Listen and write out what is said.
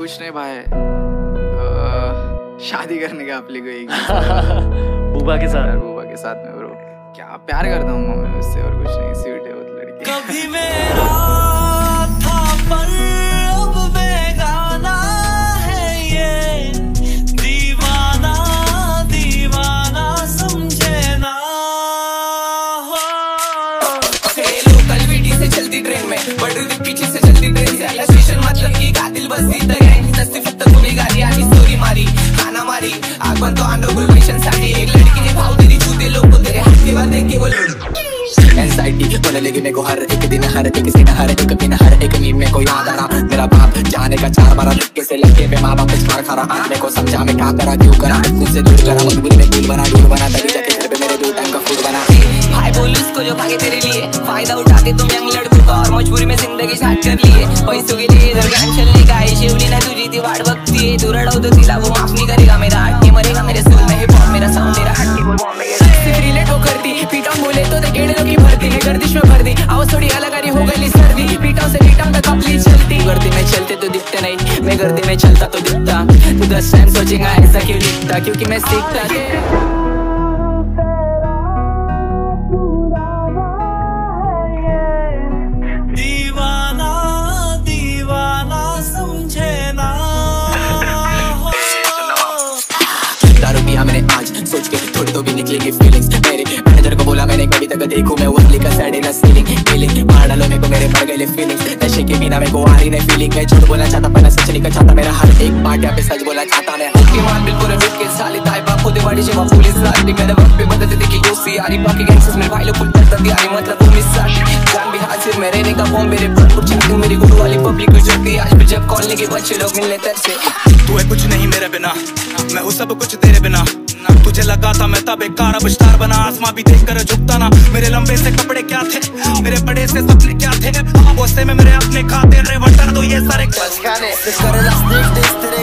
कुछ नहीं भाई, शादी करने का अपने को एक बुबा के साथ। बुबा के साथ में ब्रो, क्या प्यार करता हूँ मैं उससे और कुछ नहीं। स्वीट है वो लड़की। कभी मेरा था पर अब बेगाना है ये, दीवाना दीवाना समझे ना हो। लोकल वीटी से चलती ट्रेन में, बड़ी पीछे से चलती ट्रेन से अलग स्टेशन, मतलब की कातिल बसती फक्त तुम्ही गाडी आणि स्टोरी मारी, खाना मारी आग बनतो अंडरग्राउंड मिशन साठी। एक लड़की ने भाव तेरी छूते लोग तेरे हाथ के बाद देख के वो एंजाइटी होने लगी मेरे को हर एक दिन, हर एक सीन, हर एक दिन, हर एक मीम में को याद आ रहा। मेरा बाप जाने का 4 बार लड़के से लड़के पे माँ बाप मार खा रहा। मेरे को समझा मैं क्या करा क्यों करा, मुझसे दूर करा मजबूरी में दूर बना तभी जाके घर पे मेरे 2 टाइम का फूड बना। भाई बोल उसको जो भागे तेरे लिए, फायदा उठाते तुम यंग लड़कों का और मजबूरी में जिंदगी स्टार्ट कर लिए। पैसों के लिए इधर गैंग चलने का है, शिवली ना तुझी थी वाट बकती है, तू रड़ाओ तो तिला वो माफ नहीं करेगा। मेरा हटके मरेगा मेरे सोल में हिप हॉप, मेरा साउंड तेरा हटके बोल बॉम्बे के सिर्फ रिलेट वो करती। पीटा बोले तो देखेड़े लोग की भरती है, गर्दिश में भर दी आवाज थोड़ी अलग आ रही हो गई सर्दी। पीटा से पीटा तक अपनी चलती, गर्दी में चलते तो दिखते नहीं, मैं गर्दी में चलता तो दिखता। तू 10 टाइम सोचेगा ऐसा क्यों दिखता, क्योंकि मैं सीखता। दीवाना दीवाना समझे ना हो। दारू पिया मैंने आज सोच के थोड़ी तो भी निकलेगी फीलिंग्स। मेरे मैनेजर को बोला मैंने कभी तक देखूं मैं उसली का सैडेला सीलिंग फीलिंग मार डालो मेरे को मेरे मर गए फीलिंग्स। नशे के बिना मेरे को आ रही नहीं फीलिंग। मैं झूठ बोलना चाहता पर सच नहीं चाहता, मेरा हर एक पार्ट यहाँ पे सच बोलना चाहता। मैं हल्की मार बिल्कुल रुक के साली ताई बाप खुद वाड़ी जेवा पुलिस राती मेरे वक्त पे मदद देखी दोस्ती यारी, बाकी गैंगस्टर्स मेरे भाई लोग फुल करता यारी, मतलब वो मिस आती जान भी हाजिर में रहने का फॉर्म मेरे पर कुछ नहीं। मेरी गुरु वाली पब्लिक कुछ होती आज भी जब कॉल के बच्चे लोग मिलने तक से। तू है कुछ नहीं मेरे बिना, मैं हूँ सब कुछ तेरे बिना। तुझे लगा था मैं तब एक कार अब स्टार बना, आसमां भी देख कर झुकता ना। मेरे लंबे से कपड़े क्या थे, मेरे बड़े से सपने क्या थे, बोसे में मेरे अपने खाते रे वटर तो ये सारे